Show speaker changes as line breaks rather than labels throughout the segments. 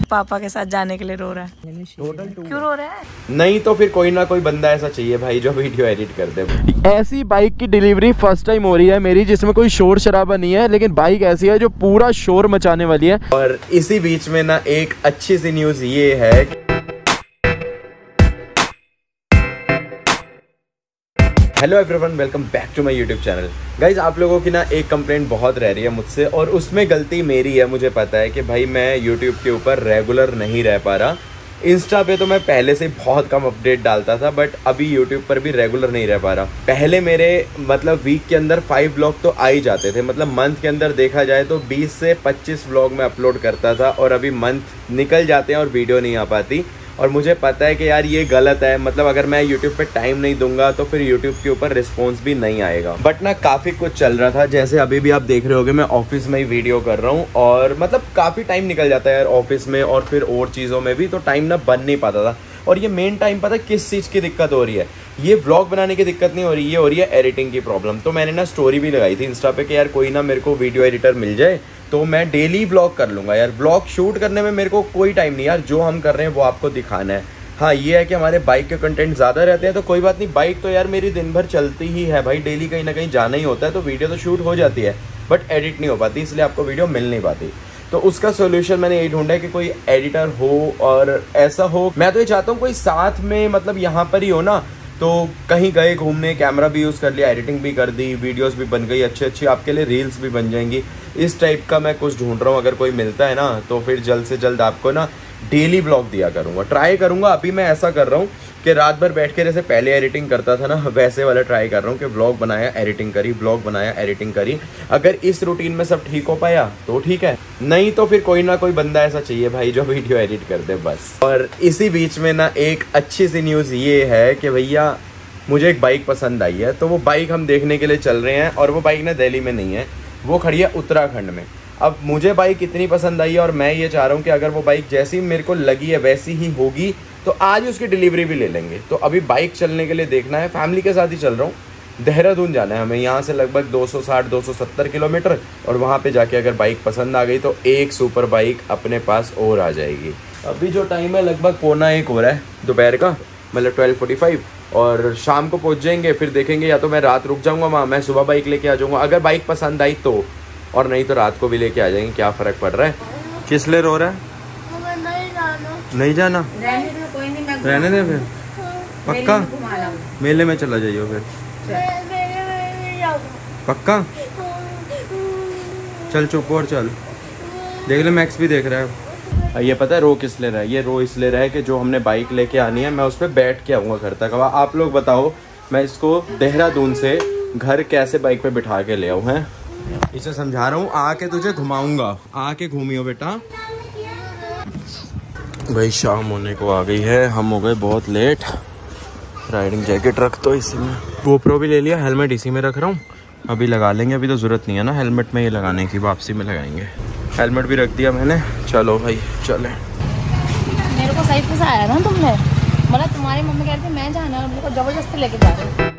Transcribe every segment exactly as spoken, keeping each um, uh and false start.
पापा के साथ जाने के लिए रो रहा है। क्यों रो रहा है?
नहीं तो फिर कोई ना कोई बंदा ऐसा चाहिए भाई जो वीडियो एडिट कर दे। ऐसी बाइक की डिलीवरी फर्स्ट टाइम हो रही है मेरी जिसमें कोई शोर शराबा नहीं है, लेकिन बाइक ऐसी है जो पूरा शोर मचाने वाली है। और इसी बीच में ना एक अच्छी सी न्यूज ये है, hello everyone, welcome back to my YouTube channel. Guys, आप लोगों की ना एक कंप्लेंट बहुत रह रही है मुझसे और उसमें गलती मेरी है। मुझे पता है कि भाई मैं यूट्यूब के ऊपर रेगुलर नहीं रह पा रहा। इंस्टा पे तो मैं पहले से बहुत कम अपडेट डालता था, बट अभी यूट्यूब पर भी रेगुलर नहीं रह पा रहा। पहले मेरे मतलब वीक के अंदर फाइव व्लॉग तो आ ही जाते थे, मतलब मंथ के अंदर देखा जाए तो बीस से पच्चीस व्लॉग में अपलोड करता था और अभी मंथ निकल जाते हैं और वीडियो नहीं आ पाती। और मुझे पता है कि यार ये गलत है, मतलब अगर मैं YouTube पे टाइम नहीं दूंगा तो फिर YouTube के ऊपर रिस्पॉन्स भी नहीं आएगा। बट ना काफ़ी कुछ चल रहा था, जैसे अभी भी आप देख रहे होगे मैं ऑफिस में ही वीडियो कर रहा हूँ और मतलब काफ़ी टाइम निकल जाता है यार ऑफिस में और फिर और चीज़ों में भी, तो टाइम ना बन नहीं पाता था। और ये मेन टाइम पता है किस चीज़ की दिक्कत हो रही है? ये व्लॉग बनाने की दिक्कत नहीं हो रही, ये हो रही है एडिटिंग की प्रॉब्लम। तो मैंने ना स्टोरी भी लगाई थी इंस्टा पे कि यार कोई ना मेरे को वीडियो एडिटर मिल जाए तो मैं डेली व्लॉग कर लूँगा। यार व्लॉग शूट करने में मेरे को कोई टाइम नहीं यार, जो हम कर रहे हैं वो आपको दिखाना है। हाँ, ये है कि हमारे बाइक के कंटेंट ज़्यादा रहते हैं तो कोई बात नहीं, बाइक तो यार मेरी दिन भर चलती ही है भाई, डेली कहीं ना कहीं जाना ही होता है, तो वीडियो तो शूट हो जाती है बट एडिट नहीं हो पाती, इसलिए आपको वीडियो मिल नहीं पाती। तो उसका सोल्यूशन मैंने यही ढूंढा है कि कोई एडिटर हो और ऐसा हो। मैं तो ये चाहता हूँ कोई साथ में मतलब यहाँ पर ही हो ना, तो कहीं गए घूमने, कैमरा भी यूज़ कर लिया, एडिटिंग भी कर दी, वीडियोस भी बन गई अच्छी अच्छी, आपके लिए रील्स भी बन जाएंगी। इस टाइप का मैं कुछ ढूंढ रहा हूँ। अगर कोई मिलता है ना तो फिर जल्द से जल्द आपको ना डेली ब्लॉग दिया करूँगा, ट्राई करूँगा। अभी मैं ऐसा कर रहा हूँ कि रात भर बैठ के जैसे पहले एडिटिंग करता था ना, वैसे वाला ट्राई कर रहा हूँ कि व्लॉग बनाया एडिटिंग करी, व्लॉग बनाया एडिटिंग करी। अगर इस रूटीन में सब ठीक हो पाया तो ठीक है, नहीं तो फिर कोई ना कोई बंदा ऐसा चाहिए भाई जो वीडियो एडिट कर दे बस। और इसी बीच में ना एक अच्छी सी न्यूज़ ये है कि भैया मुझे एक बाइक पसंद आई है, तो वो बाइक हम देखने के लिए चल रहे हैं। और वो बाइक ना दिल्ली में नहीं है, वो खड़ी है उत्तराखंड में। अब मुझे बाइक इतनी पसंद आई है और मैं ये चाह रहा हूँ कि अगर वो बाइक जैसी मेरे को लगी है वैसी ही होगी तो आज उसकी डिलीवरी भी ले लेंगे। तो अभी बाइक चलने के लिए देखना है, फैमिली के साथ ही चल रहा हूँ। देहरादून जाना है हमें, यहाँ से लगभग दो सौ साठ दो सौ सत्तर किलोमीटर, और वहाँ पे जाके अगर बाइक पसंद आ गई तो एक सुपर बाइक अपने पास और आ जाएगी। अभी जो टाइम है लगभग पौना एक हो रहा है दोपहर का, मतलब ट्वेल्व फोर्टी फाइव, और शाम को पहुँच जाएंगे। फिर देखेंगे या तो मैं रात रुक जाऊँगा वहाँ, मैं सुबह बाइक लेके आ जाऊँगा अगर बाइक पसंद आई तो, और नहीं तो रात को भी लेके आ जाएंगे, क्या फ़र्क पड़ रहा है। किस लिए रो रहा है? नहीं जाना, नहीं जाना? रहने दे फिर, पक्का मेले में चला जाइयो फिर, पक्का चल चुप और चल। देख ले मैक्स भी देख रहा है। ये पता है रो किस ले रहा है? ये रो इसलिए रहा है कि जो हमने बाइक लेके आनी है मैं उस पर बैठ के आऊँगा घर तक। अब आप लोग बताओ मैं इसको देहरादून से घर कैसे बाइक पे बिठा के ले आऊँ? हैं, इसे समझा रहा हूँ, आके तुझे घुमाऊंगा, आके घूमियो बेटा। भाई शाम होने को आ गई है, हम हो गए बहुत लेट। राइडिंग जैकेट रख तो इसी में, गोप्रो भी ले लिया, हेलमेट इसी में रख रहा हूँ, अभी लगा लेंगे। अभी तो ज़रूरत नहीं है ना हेलमेट में ये लगाने की, वापसी में लगाएंगे। हेलमेट भी रख दिया मैंने, चलो भाई चले।
मेरे को सही से आया ना तुमने, मतलब तुम्हारी मम्मी कहती मैं जाना, मेरे को जबरदस्ती लेके जा रहे हो।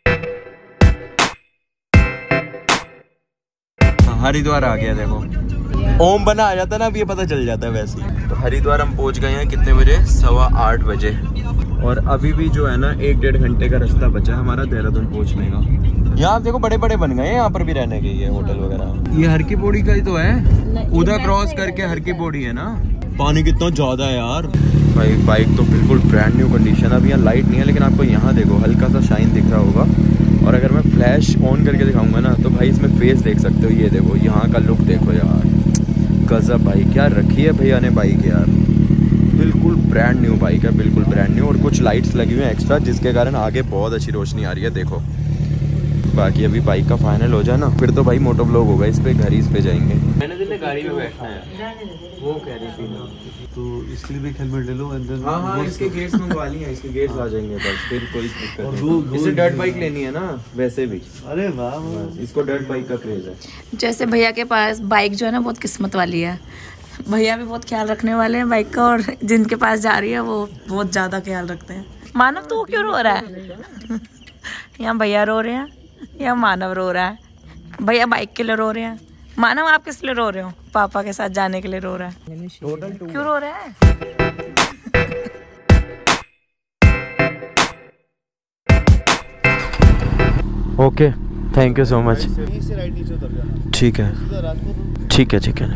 हरिद्वार आ गया देखो, ओम बना आ जाता ना, अब ये पता चल जाता है वैसे ही। तो हरिद्वार हम पहुंच गए हैं कितने बजे? सवा आठ बजे। और अभी भी जो है ना एक डेढ़ घंटे का रास्ता बचा है हमारा देहरादून पहुंचने का। यहाँ देखो बड़े बड़े बन गए हैं, यहाँ पर भी रहने के ये होटल वगैरह। ये हर की पौड़ी का ही तो है, उधर क्रॉस करके हर की पौड़ी है ना। पानी कितना ज्यादा है यार भाई। बाइक तो बिल्कुल ब्रांड न्यू कंडीशन। अभी यहाँ लाइट नहीं है लेकिन आपको यहाँ देखो हल्का सा शाइन दिख रहा होगा, और अगर मैं फ्लैश ऑन करके दिखाऊंगा ना तो भाई इसमें फेस देख सकते हो। ये देखो यहाँ का लुक देखो यार, गजब भाई। क्या रखी है भैया ने बाइक यार, बिल्कुल ब्रांड न्यू बाइक है, बिल्कुल ब्रांड न्यू। और कुछ लाइट्स लगी हुई हैं एक्स्ट्रा जिसके कारण आगे बहुत अच्छी रोशनी आ रही है, देखो। बाकी अभी बाइक का फाइनल हो जाए ना फिर तो भाई मोटो ब्लॉग होगा इस पे, घर ही इस पे जाएंगे। मैंने दिल गाड़ी में बैठना है, वो कह रही थी ना,
तो इसके लिए भी हेलमेट ले लो।
हाँ हाँ, इसके गेट्स मंगवा लिए हैं, इसके गेट्स आ जाएंगे बस, फिर कोई दिक्कत नहीं। इसे डर्ट बाइक लेनी है ना वैसे भी।
अरे वाह,
इसको डर्ट बाइक का क्रेज है।
जैसे भैया के पास बाइक जो है ना बहुत किस्मत वाली है, भैया भी बहुत ख्याल रखने वाले हैं बाइक का, और जिनके पास जा रही है वो बहुत ज्यादा ख्याल रखते हैं। मानव तो क्यों रो रहा है? यहाँ भैया रो रहे हैं या मानव रो रहा है? भैया बाइक के लिए रो रहे हैं मानव आप किस लिए रो रहे हो? पापा के साथ जाने के लिए रो रहा है। क्यों रो रहा है?
Okay, thank you so much. ठीक है ठीक है ठीक है।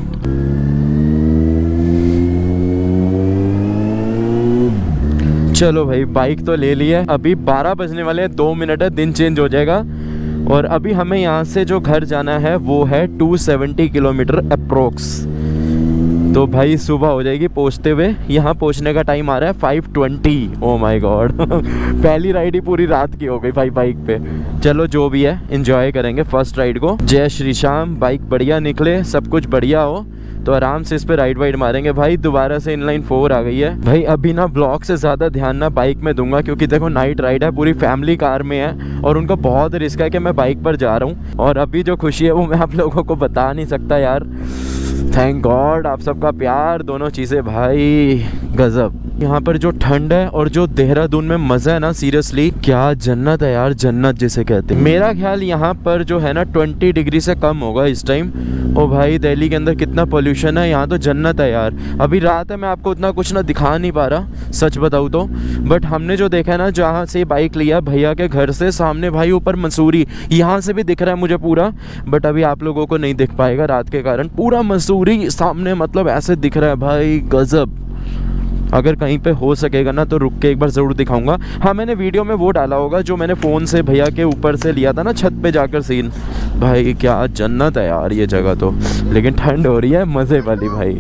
चलो भाई, बाइक तो ले ली है। अभी बारह बजने वाले हैं, दो मिनट है, दिन चेंज हो जाएगा। और अभी हमें यहाँ से जो घर जाना है वो है दो सौ सत्तर किलोमीटर अप्रोक्स। तो भाई सुबह हो जाएगी पहुँचते हुए। यहाँ पहुँचने का टाइम आ रहा है five twenty. Oh my god पहली राइड ही पूरी रात की हो गई भाई बाइक पे। चलो जो भी है एंजॉय करेंगे फर्स्ट राइड को। जय श्री श्याम। बाइक बढ़िया निकले, सब कुछ बढ़िया हो तो आराम से इस पे राइड वाइड मारेंगे। भाई दोबारा से इनलाइन फोर आ गई है। भाई अभी ना ब्लॉग से ज़्यादा ध्यान ना बाइक में दूंगा, क्योंकि देखो नाइट राइड है, पूरी फैमिली कार में है और उनको बहुत रिस्क है कि मैं बाइक पर जा रहा हूँ। और अभी जो खुशी है वो मैं आप लोगों को बता नहीं सकता यार। थैंक गॉड आप सबका प्यार, दोनों चीज़ें भाई गजब। यहाँ पर जो ठंड है और जो देहरादून में मज़ा है ना, सीरियसली क्या जन्नत है यार, जन्नत जिसे कहते हैं। मेरा ख्याल यहाँ पर जो है ना ट्वेंटी डिग्री से कम होगा इस टाइम। ओ भाई दिल्ली के अंदर कितना पोल्यूशन है, यहाँ तो जन्नत है यार। अभी रात है, मैं आपको उतना कुछ ना दिखा नहीं पा रहा सच बताऊँ तो, बट हमने जो देखा है ना, जहाँ से बाइक लिया भैया के घर से सामने भाई ऊपर मसूरी, यहाँ से भी दिख रहा है मुझे पूरा, बट अभी आप लोगों को नहीं दिख पाएगा रात के कारण। पूरा मसूरी सामने मतलब ऐसे दिख रहा है भाई, गजब। अगर कहीं पे हो सकेगा ना तो रुक के एक बार ज़रूर दिखाऊंगा। हाँ मैंने वीडियो में वो डाला होगा जो मैंने फ़ोन से भैया के ऊपर से लिया था ना, छत पे जाकर सीन। भाई क्या जन्नत है यार ये जगह तो, लेकिन ठंड हो रही है मज़े वाली भाई।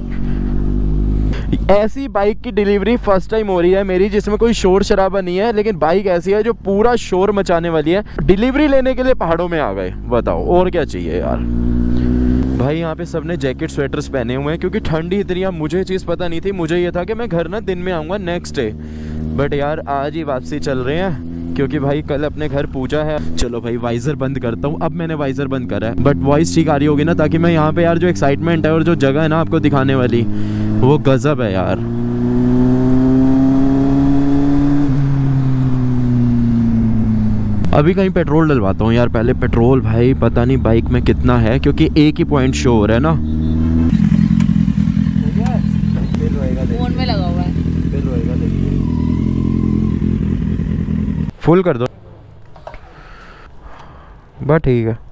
ऐसी बाइक की डिलीवरी फर्स्ट टाइम हो रही है मेरी जिसमें कोई शोर शराबा नहीं है, लेकिन बाइक ऐसी है जो पूरा शोर मचाने वाली है। डिलीवरी लेने के लिए पहाड़ों में आ गए, बताओ और क्या चाहिए यार। भाई यहाँ पे सबने जैकेट स्वेटर्स पहने हुए हैं क्योंकि ठंडी इतनी है। मुझे चीज़ पता नहीं थी, मुझे ये था कि मैं घर ना दिन में आऊँगा नेक्स्ट डे, बट यार आज ही वापसी चल रहे हैं क्योंकि भाई कल अपने घर पूजा है। चलो भाई वाइजर बंद करता हूँ। अब मैंने वाइजर बंद करा है, बट वॉइस ठीक आ रही होगी ना, ताकि मैं यहाँ पे यार जो एक्साइटमेंट है और जो जगह है ना आपको दिखाने वाली, वो गजब है यार। अभी कहीं पेट्रोल डलवाता हूँ यार पहले। पेट्रोल भाई पता नहीं बाइक में कितना है, क्योंकि एक ही पॉइंट शो हो रहा है ना।
फोन में लगा हुआ है,
फुल कर दो बस ठीक है।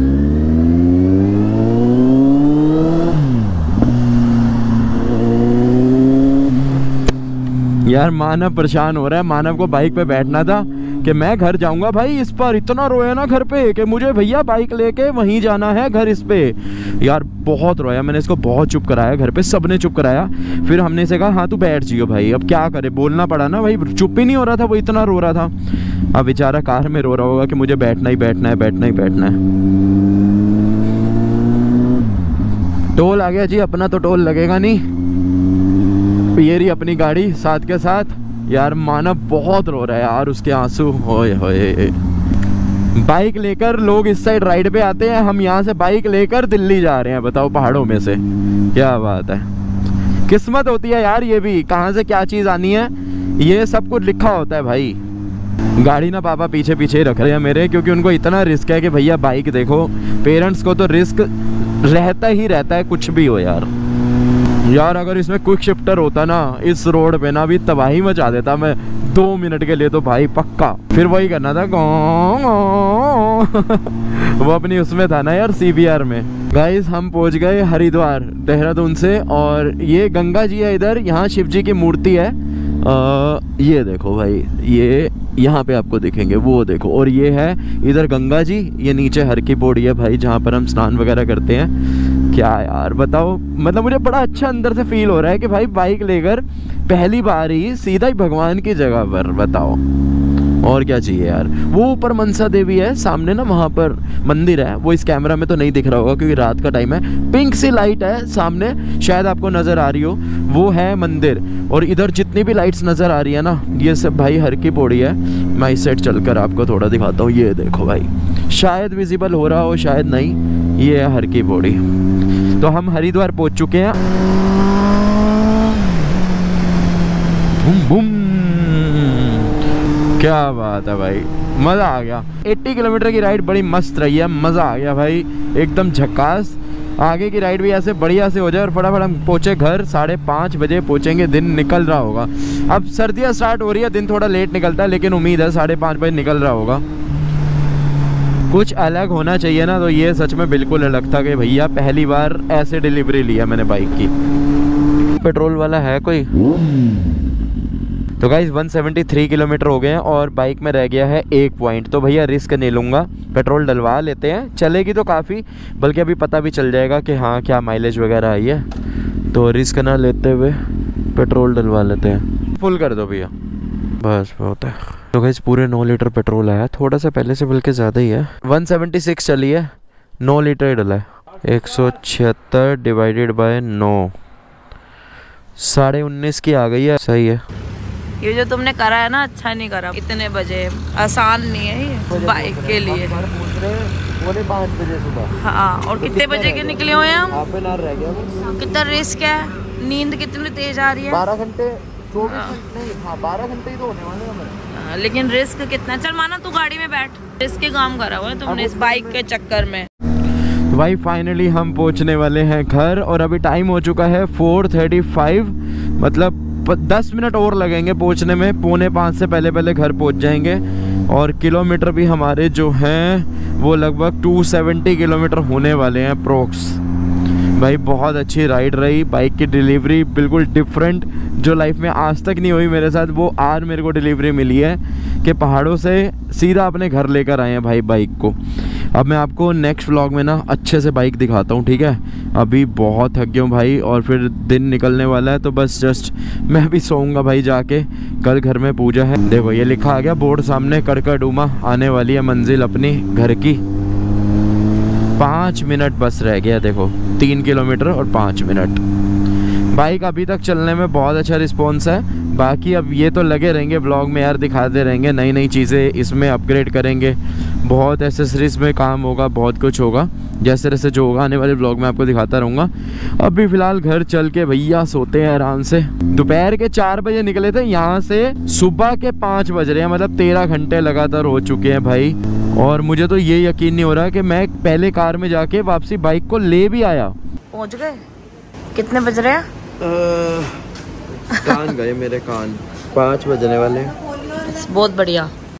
यार मानव परेशान हो रहा है। मानव को बाइक पे बैठना था कि मैं घर जाऊंगा। भाई इस पर इतना रोया ना घर पे कि मुझे भैया बाइक लेके वहीं जाना है घर। इस पे यार बहुत रोया, मैंने इसको बहुत चुप कराया, घर पे सबने चुप कराया। फिर हमने इसे कहा हाँ तू बैठ जियो भाई, अब क्या करे, बोलना पड़ा ना भाई, चुप ही नहीं हो रहा था, वो इतना रो रहा था। अब बेचारा कार में रो रहा होगा कि मुझे बैठना ही बैठना है, बैठना ही बैठना है। टोल आ गया जी, अपना तो टोल लगेगा नहीं। ये रही अपनी गाड़ी साथ के साथ। यार मानव बहुत रो रहा है यार, उसके आंसू होए होए। बाइक लेकर लोग इस साइड राइड पे आते हैं, हम यहाँ से बाइक लेकर दिल्ली जा रहे हैं, बताओ पहाड़ों में से। क्या बात है, किस्मत होती है यार ये भी, कहाँ से क्या चीज़ आनी है ये सब कुछ लिखा होता है भाई। गाड़ी ना पापा पीछे पीछे ही रख रहे हैं मेरे, क्योंकि उनको इतना रिस्क है कि भैया बाइक देखो। पेरेंट्स को तो रिस्क रहता ही रहता है, कुछ भी हो यार। यार अगर इसमें क्विक शिफ्टर होता ना इस रोड पे ना, भी तबाही मचा देता मैं दो मिनट के लिए तो भाई पक्का। फिर वही करना था वो अपनी उसमें था ना यार, सीबीआर में। गाइस हम पहुंच गए हरिद्वार देहरादून से, और ये गंगा जी है इधर, यहाँ शिव जी की मूर्ति है। आ, ये देखो भाई, ये यहाँ पे आपको दिखेंगे, वो देखो। और ये है इधर गंगा जी, ये नीचे हर की पौड़ी है भाई, जहाँ पर हम स्नान वगैरह करते हैं। क्या यार बताओ, मतलब मुझे बड़ा अच्छा अंदर से फील हो रहा है कि भाई बाइक लेकर पहली बार ही सीधा ही भगवान की जगह पर, बताओ और क्या चाहिए यार। वो ऊपर मनसा देवी है सामने ना, वहाँ पर मंदिर है, वो इस कैमरा में तो नहीं दिख रहा होगा क्योंकि रात का टाइम है। पिंक सी लाइट है सामने, शायद आपको नज़र आ रही हो, वो है मंदिर। और इधर जितनी भी लाइट्स नज़र आ रही है ना, ये सब भाई हर की पौड़ी है। मैं इस साइड चलकर आपको थोड़ा दिखाता हूँ, ये देखो भाई, शायद विजिबल हो रहा हो शायद नहीं, ये है हर की पौड़ी। तो हम हरिद्वार पहुँच चुके हैं। बूम बूम, क्या बात है भाई, मज़ा आ गया। अस्सी किलोमीटर की राइड बड़ी मस्त रही है, मज़ा आ गया भाई, एकदम झक्कास। आगे की राइड भी ऐसे बढ़िया से हो जाए और फटाफट हम पहुँचे घर। साढ़े पाँच बजे पहुँचेंगे, दिन निकल रहा होगा। अब सर्दियाँ स्टार्ट हो रही है, दिन थोड़ा लेट निकलता है, लेकिन उम्मीद है साढ़े पाँच बजे निकल रहा होगा। कुछ अलग होना चाहिए ना, तो ये सच में बिल्कुल अलग था कि भैया पहली बार ऐसे डिलीवरी लिया मैंने बाइक की। पेट्रोल वाला है कोई? तो गाइस एक सौ तिहत्तर किलोमीटर हो गए हैं और बाइक में रह गया है एक पॉइंट। तो भैया रिस्क नहीं लूँगा, पेट्रोल डलवा लेते हैं। चलेगी तो काफ़ी, बल्कि अभी पता भी चल जाएगा कि हाँ क्या माइलेज वगैरह आई है। तो रिस्क ना लेते हुए पेट्रोल डलवा लेते हैं। फुल कर दो भैया, बस बहुत है। तो गाइस पूरे नौ लीटर पेट्रोल आया, थोड़ा सा पहले से बल्कि ज़्यादा ही है। एक सौ छिहत्तर चली है, नौ लीटर ही डला है। एक सौ छिहत्तर डिवाइडेड बाय नौ, साढ़े उन्नीस की आ गई है। सही है।
ये जो तुमने करा है ना, अच्छा नहीं करा। इतने बजे आसान नहीं है ये बाइक के लिए।
पाँच बजे सुबह।
हाँ, और कितने बजे के निकले हुए हैं हम?
हाफ एन आवर रह गया बस।
कितना रिस्क है, नींद कितनी तेज आ रही है।
बारह घंटे चौबीस नहीं, हाँ बारह घंटे ही तो होने वाले हैं।
लेकिन रिस्क कितना। चल माना तू गाड़ी में बैठ, रिस्क के काम करा हुआ है तुमने इस बाइक के चक्कर में।
तो भाई फाइनली हम पहुंचने वाले हैं घर और अभी टाइम हो चुका है चार पैंतीस, मतलब दस मिनट और लगेंगे पहुंचने में। पौने पाँच से पहले पहले घर पहुंच जाएंगे और किलोमीटर भी हमारे जो हैं वो लगभग दो सौ सत्तर किलोमीटर होने वाले हैं अप्रोक्स। भाई बहुत अच्छी राइड रही, बाइक की डिलीवरी बिल्कुल डिफरेंट, जो लाइफ में आज तक नहीं हुई मेरे साथ, वो आज मेरे को डिलीवरी मिली है कि पहाड़ों से सीधा अपने घर लेकर आए हैं भाई बाइक को। अब मैं आपको नेक्स्ट व्लॉग में ना अच्छे से बाइक दिखाता हूँ, ठीक है। अभी बहुत थक गया हूँ भाई और फिर दिन निकलने वाला है, तो बस जस्ट मैं भी सोऊंगा भाई जाके। कल घर में पूजा है। देखो ये लिखा आ गया बोर्ड सामने, कड़कड़डूमा आने वाली है मंजिल अपनी घर की। पाँच मिनट बस रह गया, देखो तीन किलोमीटर और पाँच मिनट। बाइक अभी तक चलने में बहुत अच्छा रिस्पॉन्स है। बाकी अब ये तो लगे रहेंगे व्लॉग में यार, दिखाते रहेंगे नई नई चीज़ें, इसमें अपग्रेड करेंगे, बहुत एसेसरीज में काम होगा, बहुत कुछ होगा। जैसे जैसे जो होगा आने वाले व्लॉग में आपको दिखाता रहूँगा। अभी फ़िलहाल घर चल के भैया सोते हैं आराम से। दोपहर के चार बजे निकले थे यहाँ से, सुबह के पाँच बज रहे हैं, मतलब तेरह घंटे लगातार हो चुके हैं भाई। और मुझे तो ये यकीन नहीं हो रहा कि मैं पहले कार में जाके वापसी बाइक को ले भी आया।
पहुँच गए? कितने बज रहे हैं?
कान गए मेरे कान, पाँच बजने वाले।
बहुत बढ़िया।